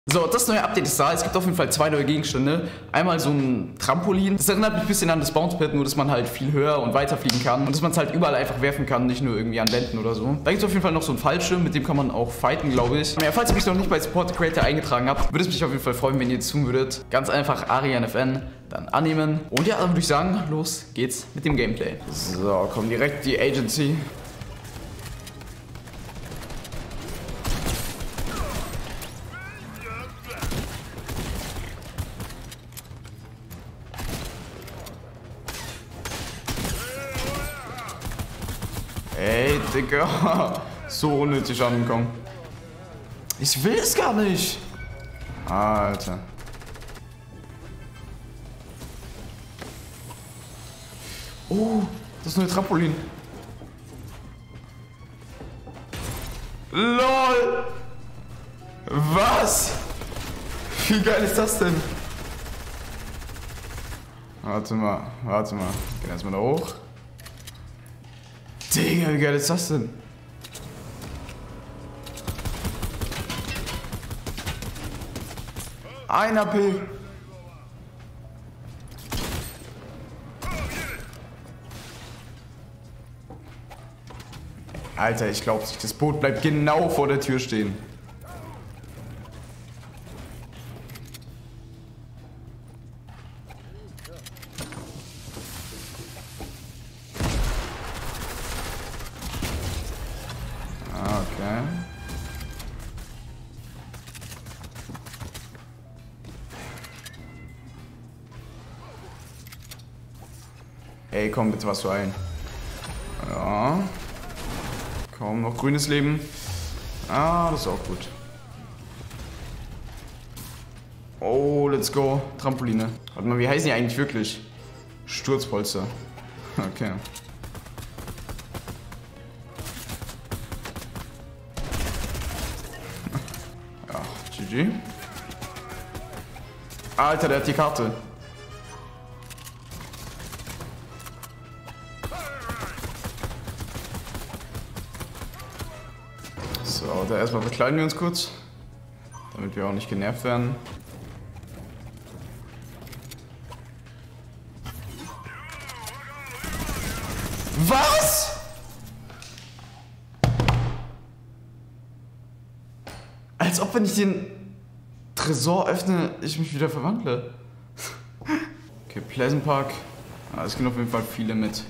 So, das neue Update ist da. Es gibt auf jeden Fall 2 neue Gegenstände. Einmal so ein Trampolin. Das erinnert mich ein bisschen an das Bounce-Pad, nur dass man halt viel höher und weiter fliegen kann. Und dass man es halt überall einfach werfen kann, nicht nur irgendwie an Wänden oder so. Da gibt es auf jeden Fall noch so einen Fallschirm, mit dem kann man auch fighten, glaube ich. Ja, falls ihr mich noch nicht bei Support Creator eingetragen habt, würde es mich auf jeden Fall freuen, wenn ihr es tun würdet. Ganz einfach ArianFN, dann annehmen. Und ja, dann würde ich sagen, los geht's mit dem Gameplay. So, kommt direkt die Agency. Ey, Digga. So unnötig angekommen. Ich will es gar nicht. Alter. Oh, das neue Trampolin. LOL. Was? Wie geil ist das denn? Warte mal. Gehen erstmal da hoch. Digga, wie geil ist das denn? Ein AP. Alter, ich glaub's nicht. Das Boot bleibt genau vor der Tür stehen. Okay. Ey, komm bitte was für ein. Ja. Komm, noch grünes Leben. Ah, das ist auch gut. Oh, let's go. Trampoline. Warte mal, wie heißen die eigentlich wirklich? Sturzpolster. Okay. GG. Alter, der hat die Karte. So, da erstmal bekleiden wir uns kurz. Damit wir auch nicht genervt werden. Was? Als ob, wenn ich den Tresor öffne, ich mich wieder verwandle. Okay, Pleasant Park. Ah, es gehen auf jeden Fall viele mit.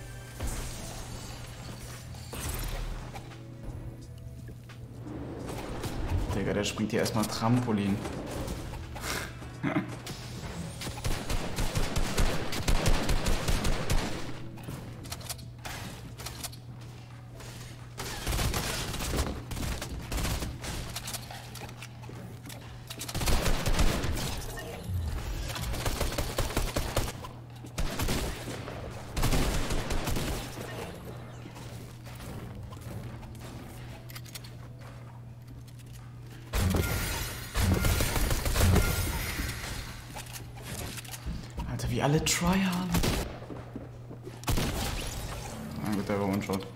Digga, der springt hier erstmal Trampolin. Alter, wie alle tryharden. Na gut, der war One-Shot.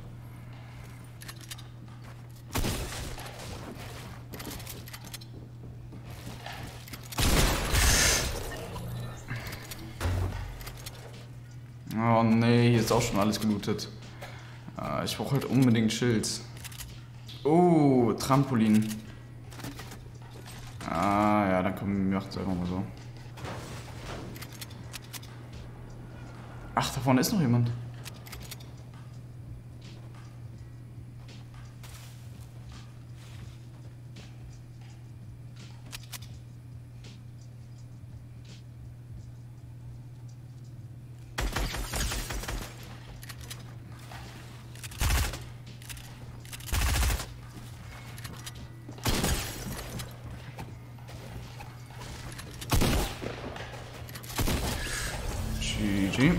Oh nee, hier ist auch schon alles gelootet. Ich brauche halt unbedingt Schilds. Oh, Trampolin. Ah ja, dann komm, macht's einfach mal so. Ach, da vorne ist noch jemand. GG.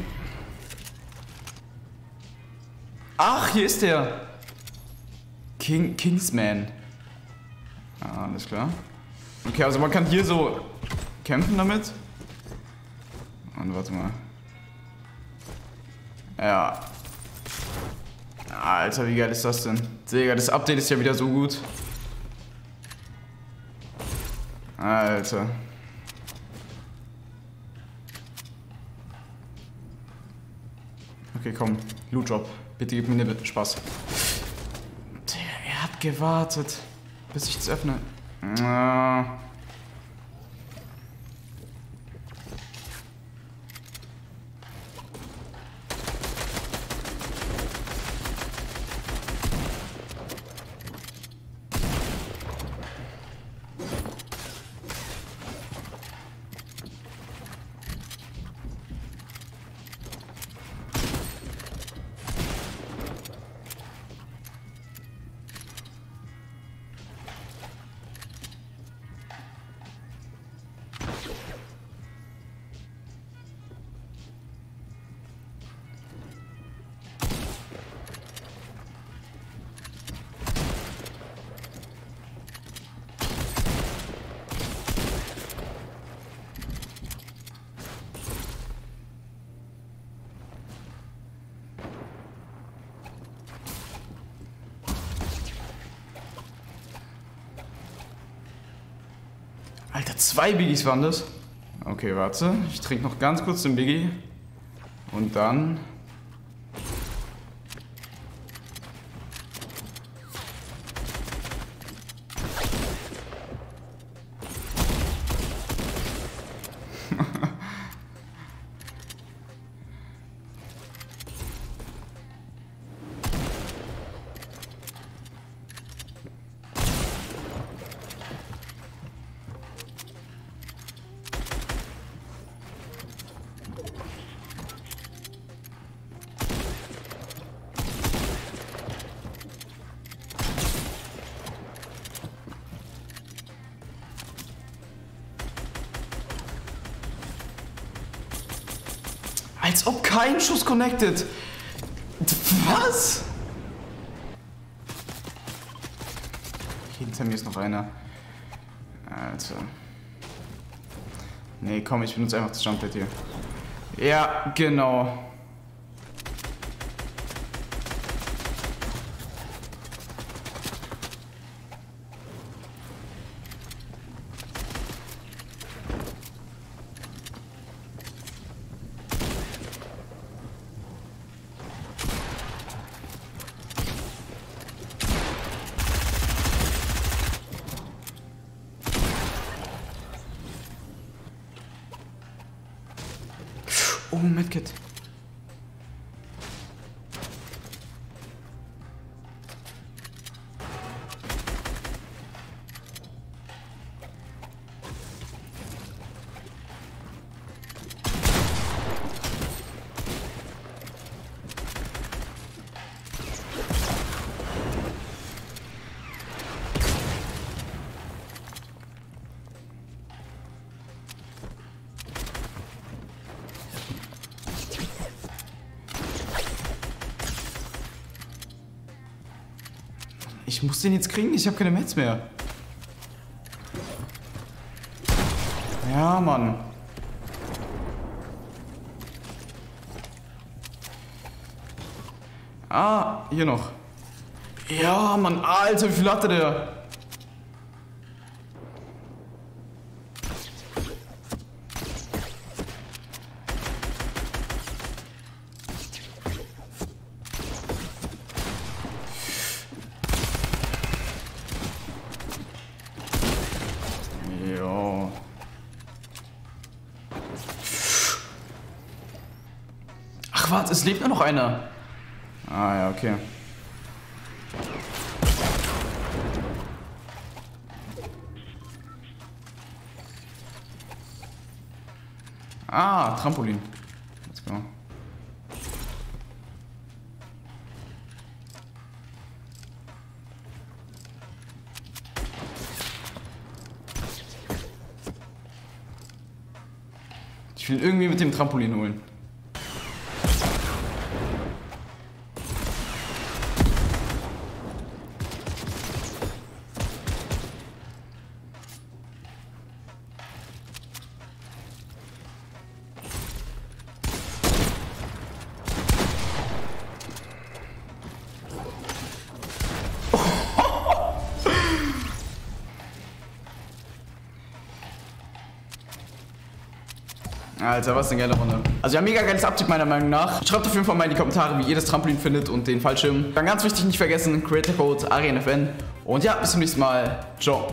Ach, hier ist der. Kingsman. Ah, alles klar. Okay, also man kann hier so kämpfen damit. Und warte mal. Ja. Alter, wie geil ist das denn? Digga, das Update ist ja wieder so gut. Alter. Okay, komm. Loot Drop. Bitte gib mir eine Spaß. Er hat gewartet, bis ich es öffne. Alter, 2 Biggies waren das? Okay, warte. Ich trinke noch ganz kurz den Biggie. Und dann... Als ob kein Schuss connected. Was? Hinter mir ist noch einer. Alter. Nee, komm, ich benutze einfach das Jumppad hier. Ja, genau. Oh, Medkit. Ich muss den jetzt kriegen, ich habe keine Mets mehr. Ja, Mann. Ah, hier noch. Ja, Mann, Alter, wie viel hatte der? Jo. Ach, warte, es lebt nur noch einer. Ah, ja, okay. Ah, Trampolin. Let's go. Ich will irgendwie mit dem Trampolin holen. Alter, was eine geile Runde. Also ja, mega geiles Update meiner Meinung nach. Schreibt auf jeden Fall mal in die Kommentare, wie ihr das Trampolin findet und den Fallschirm. Dann ganz wichtig, nicht vergessen, Creator Code ArianFN. Und ja, bis zum nächsten Mal. Ciao.